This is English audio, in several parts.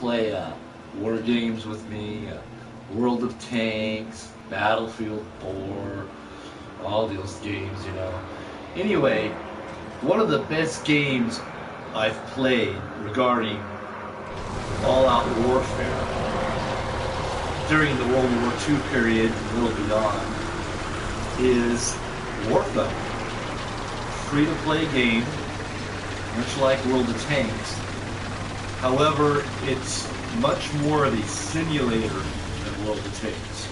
play war games with me, World of Tanks, Battlefield 4, all those games, you know. Anyway, one of the best games I've played regarding all-out warfare during the World War II period and a little beyond is War Thunder. Free-to-play game, much like World of Tanks. However, it's much more of a simulator than World of Tanks.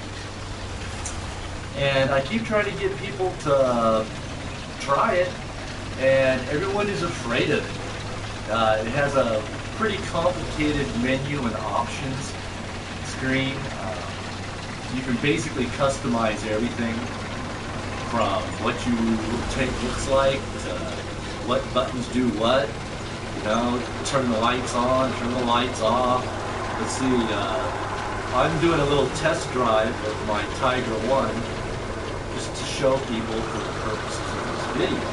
And I keep trying to get people to try it, and everyone is afraid of it. It has a pretty complicated menu and options screen. You can basically customize everything from what your tank looks like to what buttons do what. You know, turn the lights on, turn the lights off. Let's see, I'm doing a little test drive of my Tiger 1 just to show people for the purposes of this video.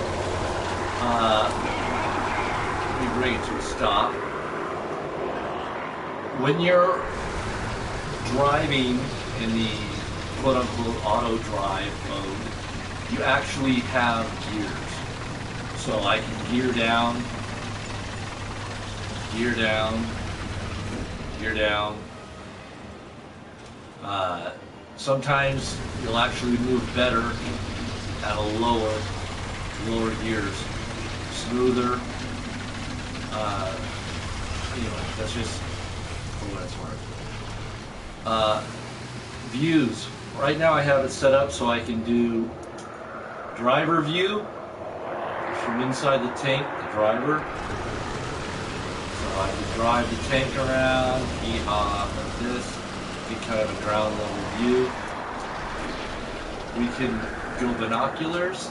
Let me bring it to a stop. When you're driving in the quote-unquote auto drive mode, you actually have gears. So I can gear down, gear down, gear down. Sometimes you'll actually move better at a lower gears, smoother. Anyway, that's just for what it's worth. Views. Right now I have it set up so I can do driver view from inside the tank, the driver. So I can drive the tank around, hee-haw, like this, get kind of a ground level view. We can go binoculars.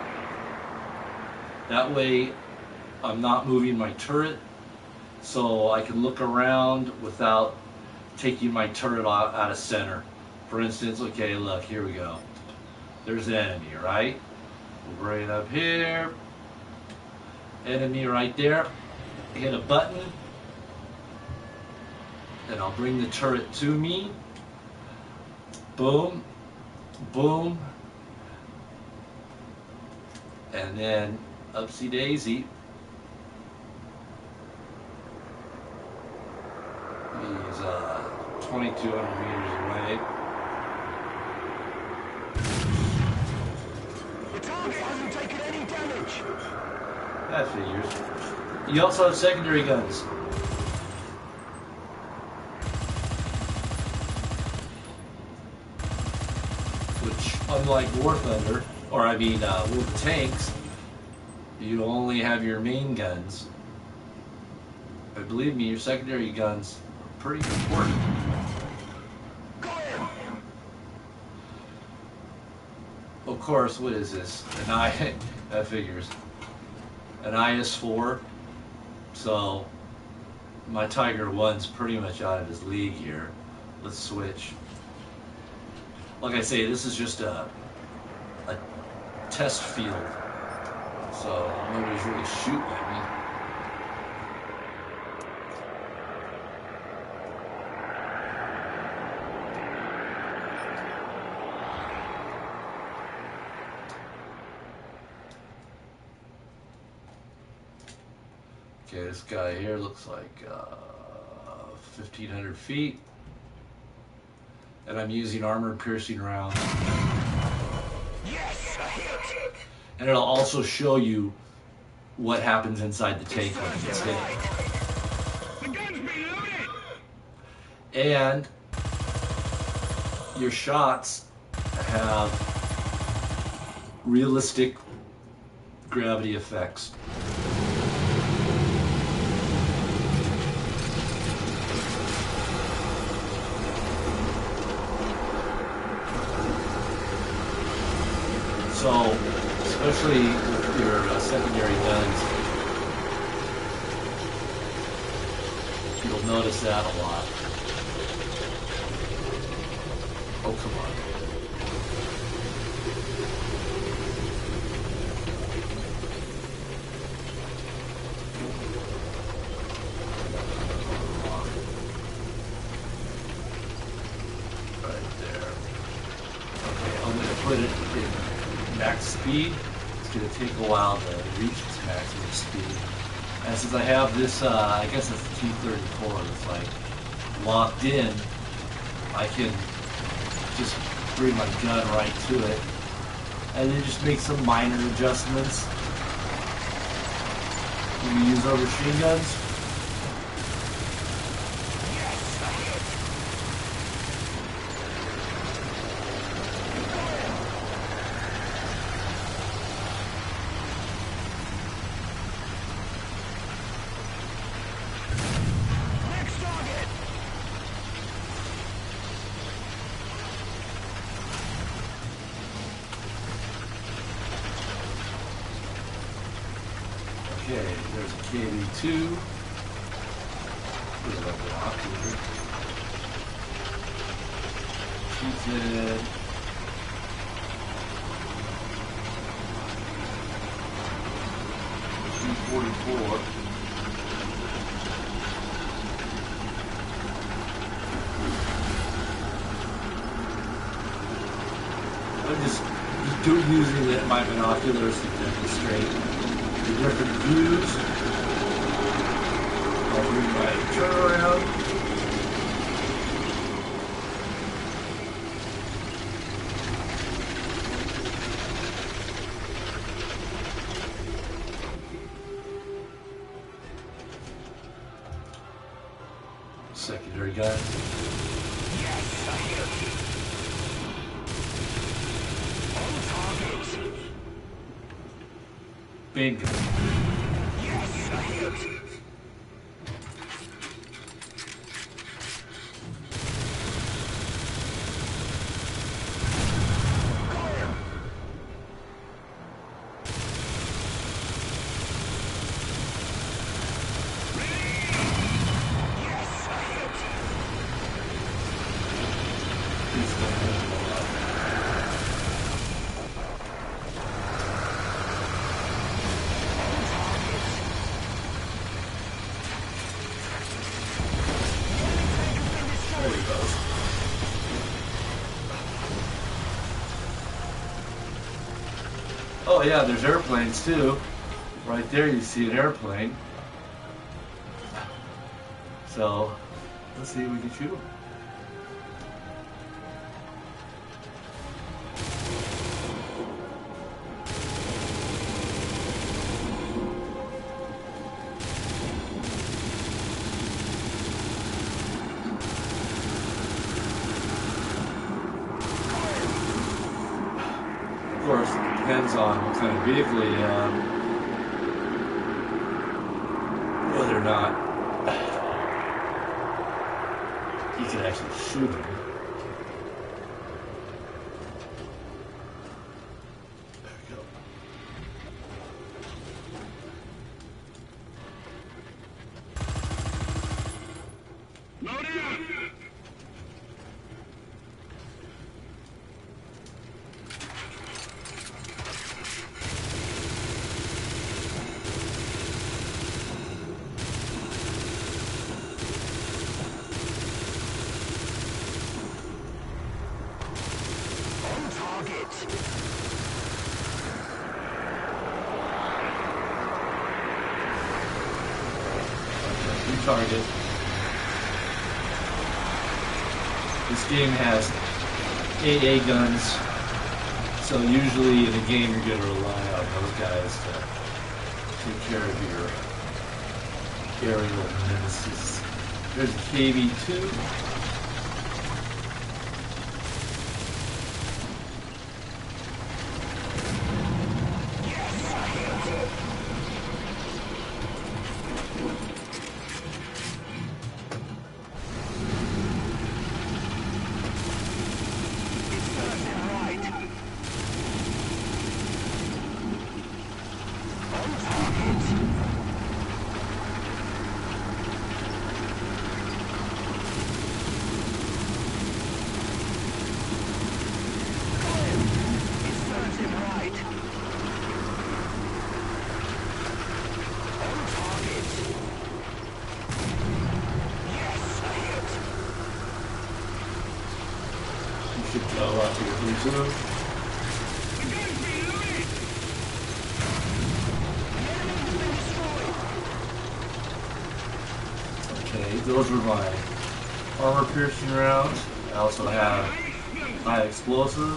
That way I'm not moving my turret, so I can look around without taking my turret out of center. For instance, okay, look, here we go. There's the enemy, right? We'll bring it up here. Enemy right there. Hit a button, and I'll bring the turret to me. Boom, boom, and then upsy daisy. He's 2,200 meters away. The target hasn't taken any damage. That figures. You also have secondary guns. Which, unlike War Thunder, or I mean World of Tanks, you only have your main guns. But believe me, your secondary guns are pretty important. Of course, what is this? That figures. An IS-4. So my Tiger 1's pretty much out of his league here. Let's switch. Like I say, this is just a test field. So nobody's really shooting at me. Okay, this guy here looks like 1,500 feet. And I'm using armor-piercing rounds. Yes, a hit. And it'll also show you what happens inside the tank when it gets hit. The gun's been loaded. And your shots have realistic gravity effects. So, especially with your secondary guns, you'll notice that a lot. Oh, come on. max speed. It's going to take a while to reach its maximum speed. And since I have this, I guess it's the T-34 that's like locked in, I can just bring my gun right to it. And then just make some minor adjustments. When we use our machine guns. Okay, there's a KV-2. Here's a block here. T-10. T-44. I'm just using my binoculars to demonstrate the different views. I'll bring my turnaround. Secondary gun. Yes, I hear you. On target. Bingo. Yes, I hear you. Oh yeah, there's airplanes too. Right there you see an airplane. So, let's see if we can shoot them. Of course, it depends on what kind of vehicle you have, whether or not you can actually shoot them. There we go. Load out! Target. This game has AA guns, so usually in a game you're going to rely on those guys to take care of your aerial menaces. There's a KV-2. Should blow up here pretty soon. The gun's reloaded! Okay, those were my armor piercing rounds. I also have high explosive.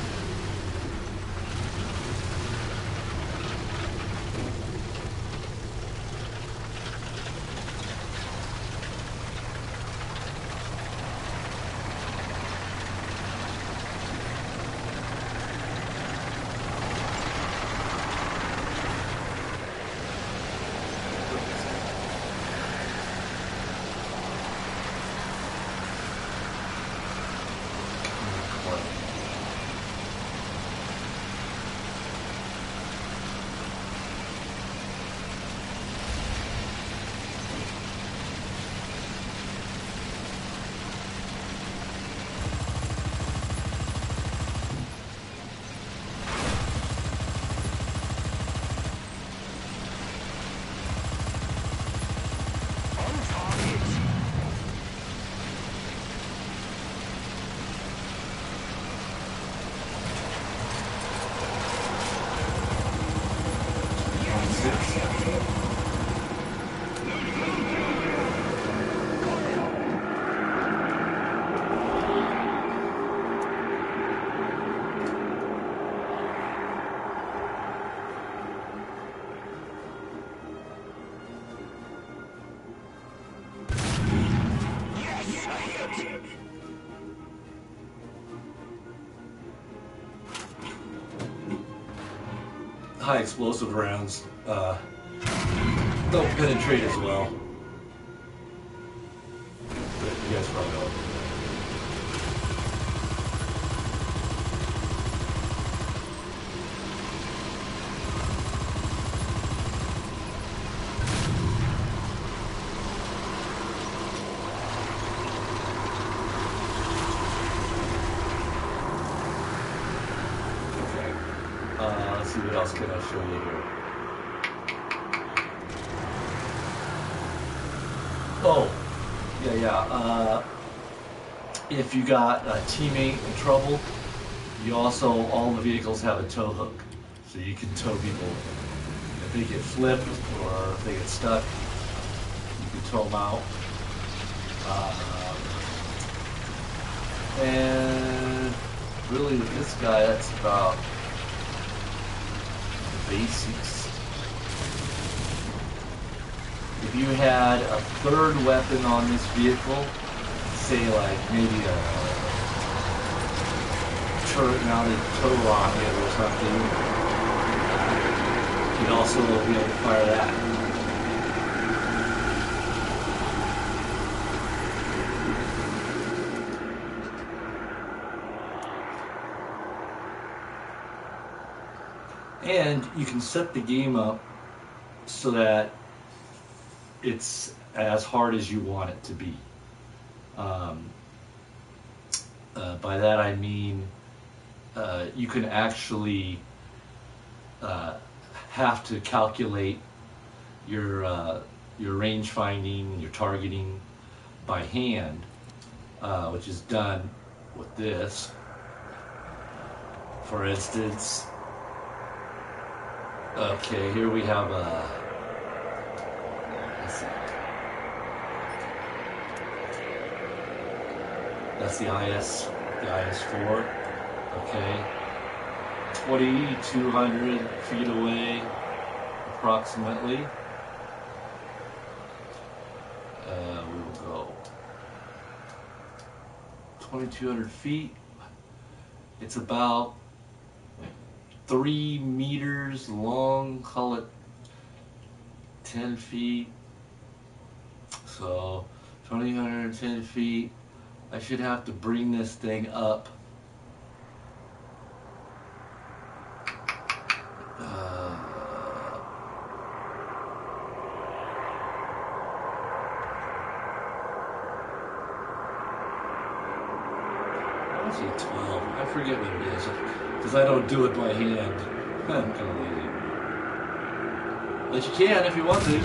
High explosive rounds don't penetrate as well. But you guys probably know. Let's see what else can I show you here. Oh, yeah. If you got a teammate in trouble, you also, all the vehicles have a tow hook. So you can tow people. If they get flipped or if they get stuck, you can tow them out. And really with this guy, that's about basics. If you had a third weapon on this vehicle, say like maybe a turret mounted tow rocket or something, you'd also be able to fire that. And you can set the game up so that it's as hard as you want it to be. By that I mean you can actually have to calculate your range finding, your targeting by hand, which is done with this. For instance, okay, here we have a, let's see, that's the IS-4, okay, 2,200 feet away, approximately. We will go 2,200 feet. It's about 3 meters long, call it 10 feet. So 2,210 feet. I should have to bring this thing up. I want to say 12. I forget what it is because I don't do it by hand. I'm kind of lazy. But you can if you want to.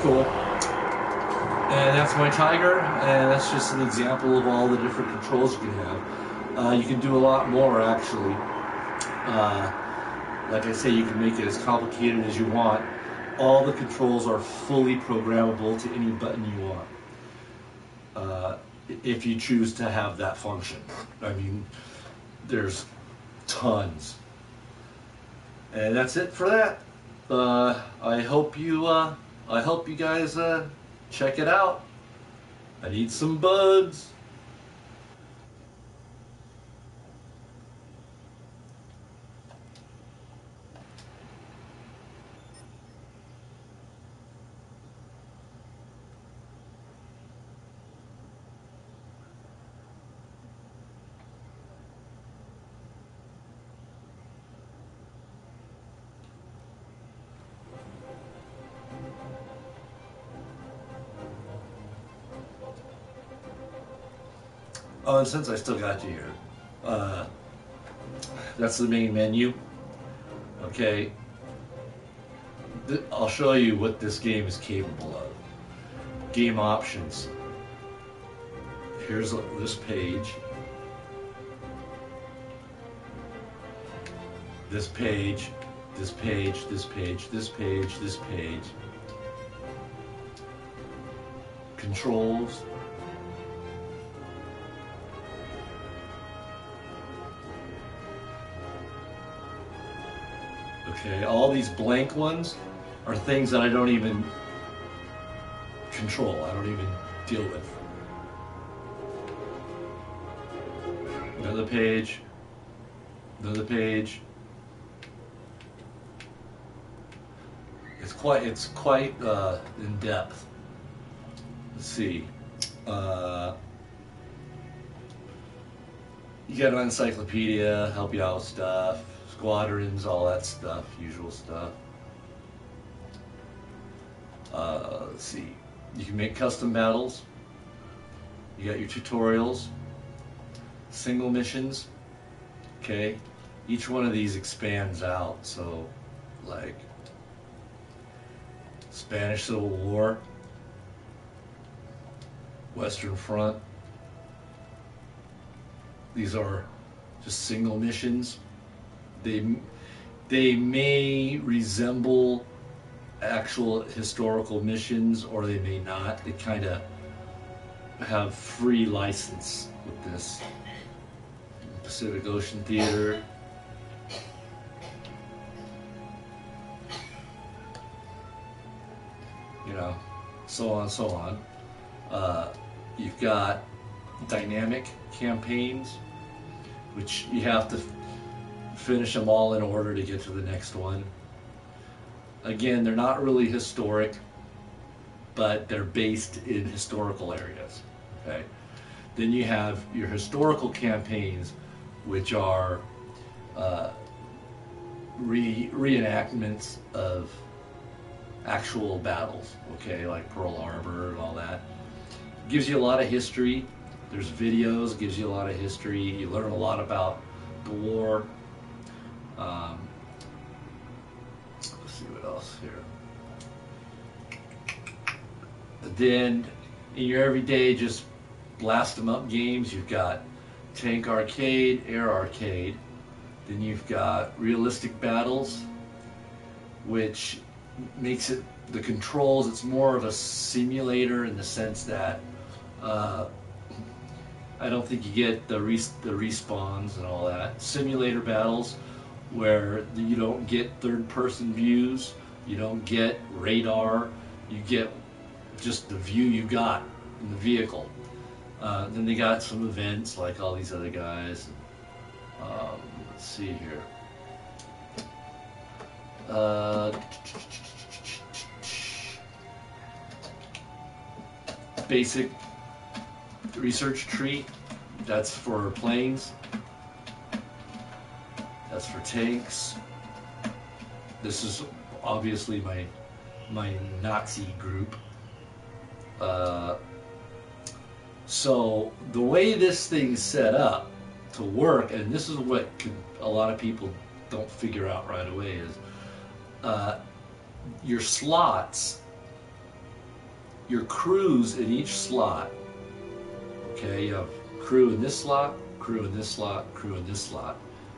cool. And that's my Tiger, and that's just an example of all the different controls you can have. You can do a lot more, actually. Like I say, you can make it as complicated as you want. All the controls are fully programmable to any button you want, if you choose to have that function. I mean, there's tons. And that's it for that. I hope you guys check it out. I need some buds. Oh, and since I still got you here, that's the main menu. Okay, I'll show you what this game is capable of. Game options. Here's this page. This page, this page, this page, this page, this page. Controls. Okay, all these blank ones are things that I don't even control. I don't even deal with. Another page. Another page. It's quite in depth. Let's see. You got an encyclopedia, help you out with stuff, squadrons, all that stuff, usual stuff. Let's see. You can make custom battles. You got your tutorials, single missions. Okay, each one of these expands out. So, like Spanish Civil War, Western Front. These are just single missions. They may resemble actual historical missions, or they may not. They kind of have free license with this. Pacific Ocean Theater. You know, so on, so on. You've got dynamic campaigns, which you have to finish them all in order to get to the next one. Again, they're not really historic, but they're based in historical areas. Okay. Then you have your historical campaigns, which are reenactments of actual battles. Okay, like Pearl Harbor and all that. Gives you a lot of history. There's videos, gives you a lot of history. You learn a lot about the war. Let's see what else here. Then in your everyday just blast 'em up games, you've got Tank Arcade, Air Arcade. Then you've got Realistic Battles, which makes it the controls. It's more of a simulator in the sense that I don't think you get the respawns and all that. Simulator battles where you don't get third-person views, you don't get radar, you get just the view you got in the vehicle. Then they got some events like all these other guys. Let's see here. Basic research tree, that's for planes. That's for tanks. This is obviously my Nazi group. So the way this thing's set up to work, and this is what a lot of people don't figure out right away, is your slots your crews in each slot. Okay, you have crew in this slot, crew in this slot, crew in this slot.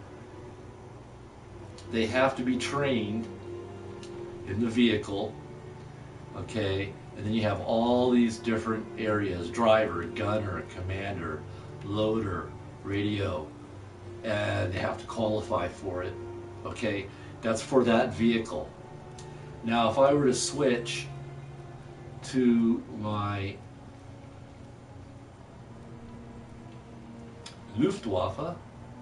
They have to be trained in the vehicle, okay, and then you have all these different areas: driver, gunner, commander, loader, radio, and they have to qualify for it, okay. That's for that vehicle. Now if I were to switch to my Luftwaffe,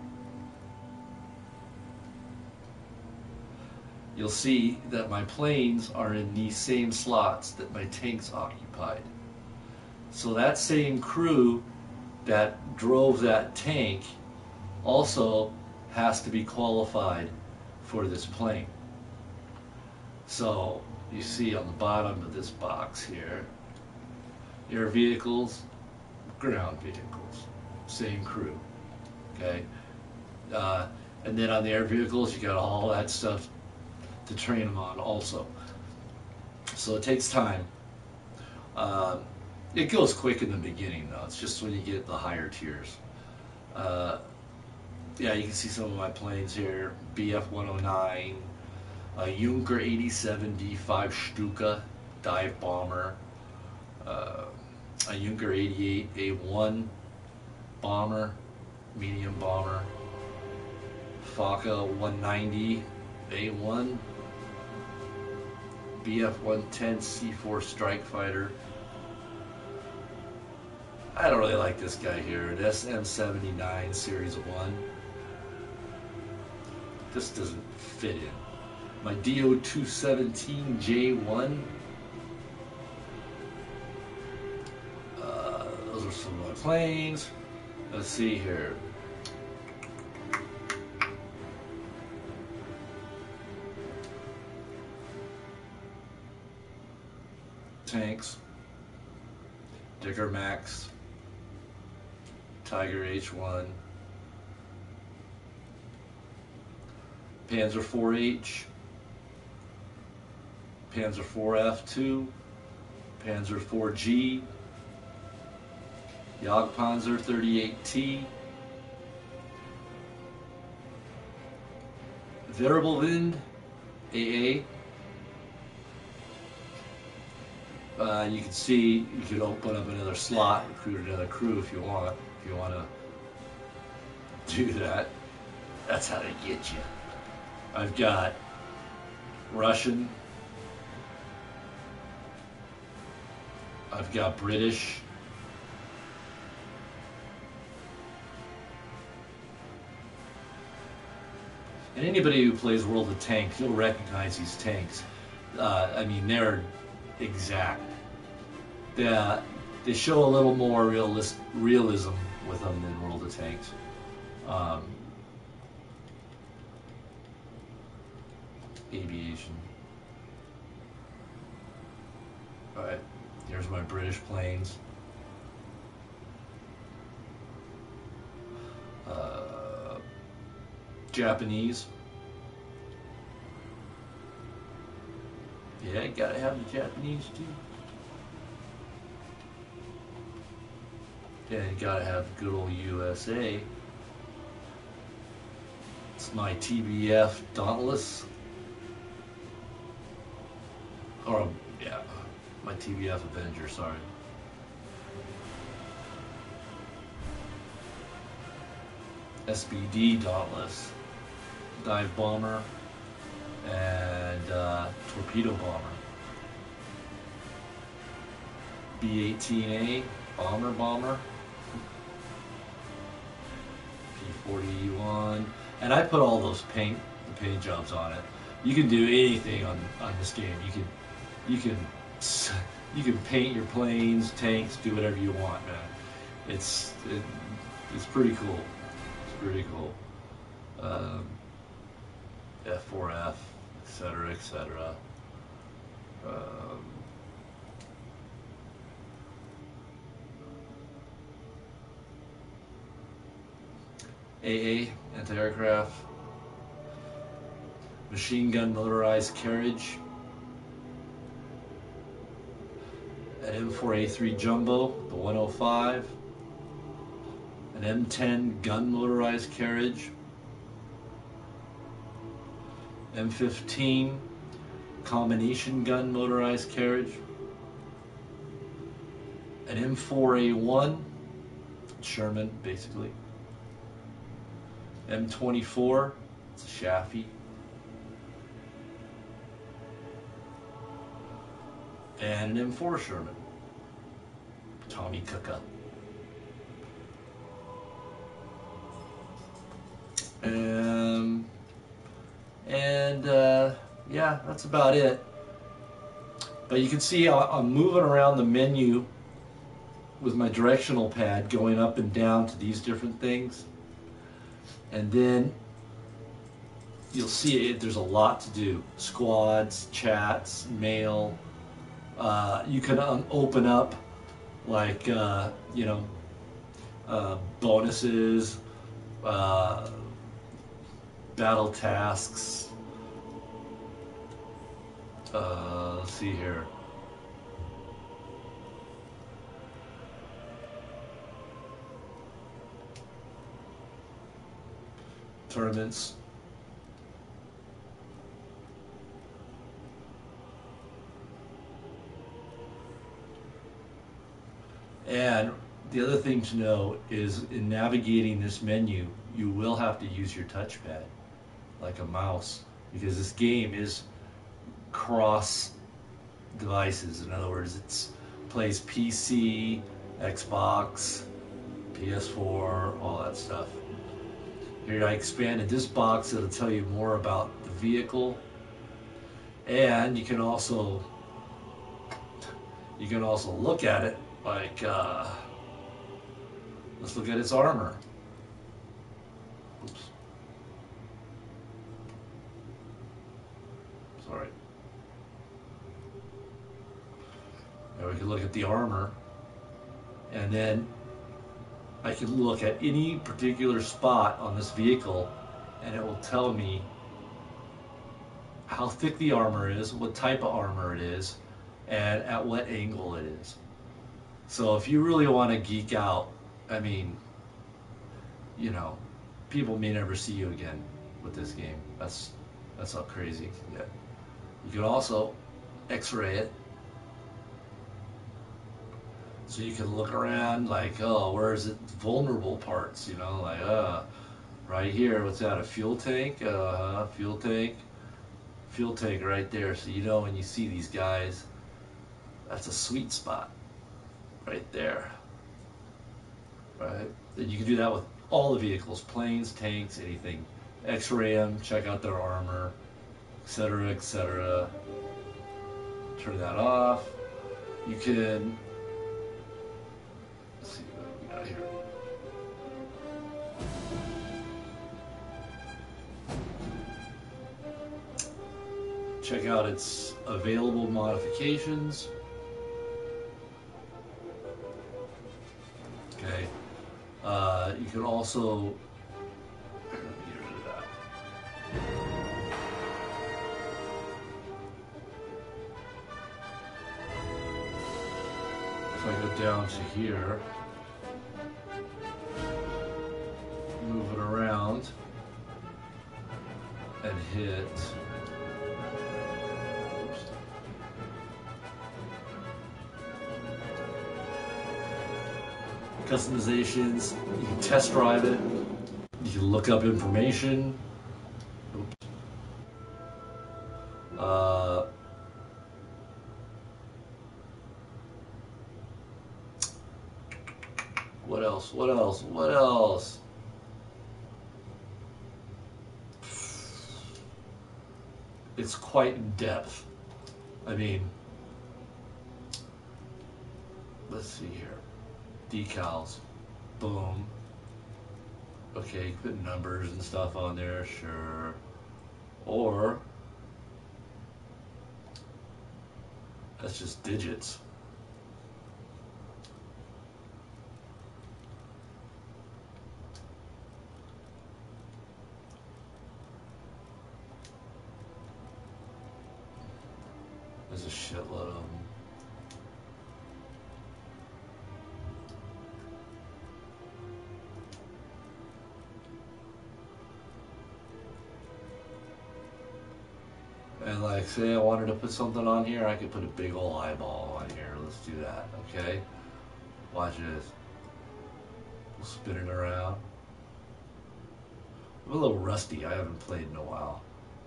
you'll see that my planes are in these same slots that my tanks occupied. So that same crew that drove that tank also has to be qualified for this plane. So you see on the bottom of this box here, air vehicles, ground vehicles, same crew, okay? And then on the air vehicles, you got all that stuff to train them on also. So it takes time. It goes quick in the beginning though. It's just when you get the higher tiers. Yeah, you can see some of my planes here. BF-109, a Junker 87D5 Stuka dive bomber, a Junker 88 A1 bomber, medium bomber, Fokker 190 A1, BF-110 C4 strike fighter. I don't really like this guy here, an SM-79 Series 1. This doesn't fit in. My DO-217 J1. Those are some of my planes. Let's see here. Tanks. Digger Max. Tiger H1. Panzer 4H, Panzer 4F2, Panzer 4G, Jagdpanzer 38T, Wirbelwind AA. You can see you could open up another slot, recruit another crew if you want. If you want to do that, that's how they get you. I've got Russian, I've got British, and anybody who plays World of Tanks, you'll recognize these tanks. I mean, they're exact. They show a little more realism with them than World of Tanks. Aviation. Alright, here's my British planes. Japanese. Yeah, gotta have the Japanese too. Yeah, you gotta have good old USA. It's my TBF Dauntless. Or, yeah, my TBF Avenger, sorry. SBD Dauntless, dive bomber, and torpedo bomber. B-18A bomber, P-40E1, and I put all those paint jobs on it. You can do anything on this game. You can paint your planes, tanks, do whatever you want, man. It's pretty cool. It's pretty cool. F4F, etc., etc. AA, anti-aircraft, machine gun motorized carriage, an an M4A3 Jumbo, the 105, an M10 gun motorized carriage, M15 combination gun motorized carriage, an M4A1 Sherman, basically, M24, it's a Chaffee, and an M4 Sherman, Tommy Cookup. Yeah, that's about it. But you can see I'm moving around the menu with my directional pad, going up and down to these different things. And then you'll see there's a lot to do. Squads, chats, mail. You can open up like, bonuses, battle tasks. Let's see here. Tournaments. And the other thing to know is in navigating this menu, you will have to use your touchpad like a mouse, because this game is cross devices. In other words, it plays PC, Xbox, PS4, all that stuff. Here I expanded this box. It'll tell you more about the vehicle, and you can also look at it like let's look at its armor. Oops. Sorry. Now we can look at the armor, and then I can look at any particular spot on this vehicle, and it will tell me how thick the armor is, what type of armor it is, and at what angle it is. So if you really want to geek out, I mean, people may never see you again with this game. That's how crazy it can get. You can also X-ray it. So you can look around like, oh, where is it? Vulnerable parts, like, right here. What's that? A fuel tank? Fuel tank right there. So when you see these guys, that's a sweet spot right there. Right? And you can do that with all the vehicles, planes, tanks, anything. X-ray them, check out their armor, etc., etc. Turn that off. You can. Let's see what we got here. Check out its available modifications. Okay. You can also. Let me get rid of that. If I go down to here, move it around, and hit. Customizations, you can test drive it, you can look up information. Oops. What else? It's quite in depth. I mean, let's see here. Decals, boom. Okay, put numbers and stuff on there, sure. Or that's just digits. There's a shitload of them. And like, say I wanted to put something on here, I could put a big old eyeball on here. Let's do that, okay? Watch this. We'll spin it around. I'm a little rusty. I haven't played in a while.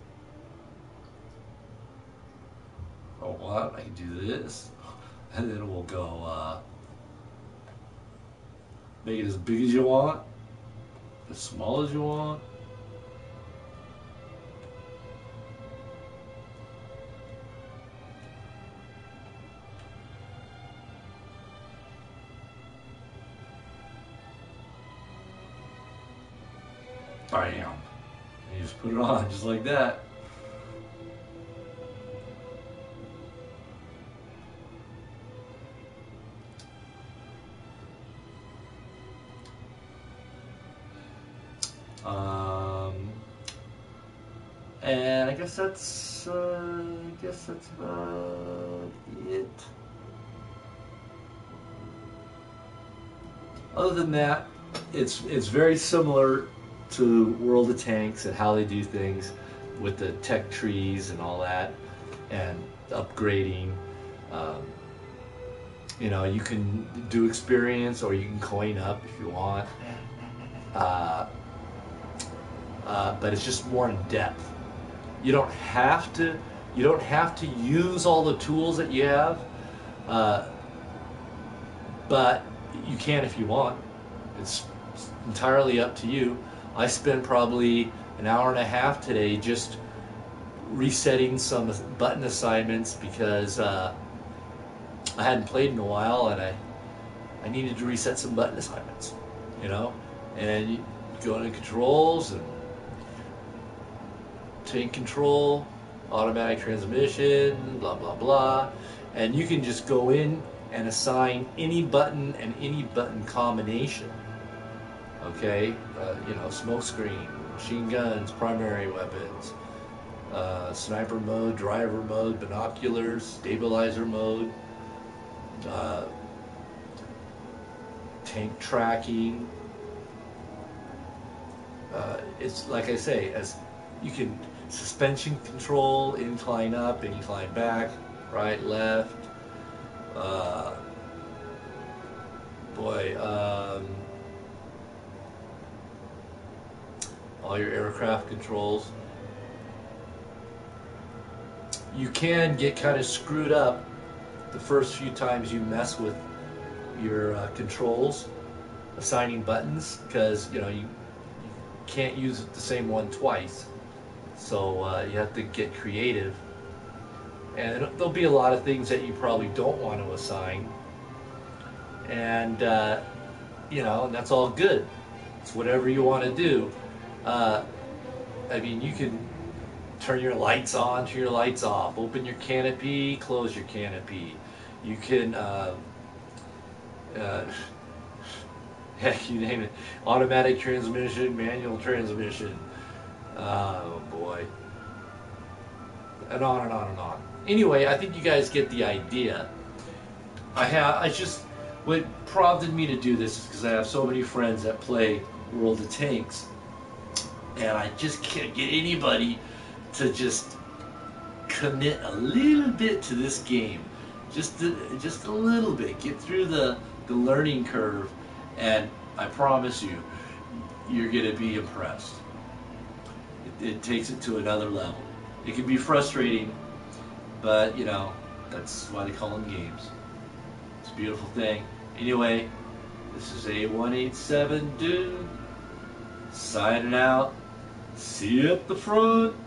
Oh, what? I can do this. And then we'll go, make it as big as you want, as small as you want. Bam. And you just put it on just like that. And I guess that's about it. Other than that, it's very similar to World of Tanks and how they do things with the tech trees and all that, and upgrading. You know, you can do experience or you can coin up if you want. But it's just more in depth. You don't have to use all the tools that you have, but you can if you want. It's entirely up to you. I spent probably an hour and a half today just resetting some button assignments because I hadn't played in a while and I needed to reset some button assignments, you know. And you go into controls and tank control, automatic transmission, blah blah blah, and you can just go in and assign any button and any button combination. Okay, you know, smoke screen, machine guns, primary weapons, sniper mode, driver mode, binoculars, stabilizer mode, tank tracking. It's like I say, as you can suspension control, incline up, incline back, right, left. All your aircraft controls. You can get kind of screwed up the first few times you mess with your controls, assigning buttons, because you know you can't use the same one twice. So you have to get creative, and there'll be a lot of things that you probably don't want to assign, and you know, and that's all good. It's whatever you want to do. I mean, you can turn your lights on, turn your lights off, open your canopy, close your canopy. You can, heck, you name it, automatic transmission, manual transmission. Oh boy, and on and on and on. Anyway, I think you guys get the idea. What prompted me to do this is because I have so many friends that play World of Tanks, and I just can't get anybody to just commit a little bit to this game, just a little bit, get through the learning curve, and I promise you, you're gonna be impressed. It takes it to another level. It can be frustrating, but you know, that's why they call them games. It's a beautiful thing. Anyway, this is A187 Dude signing out. See you at the front.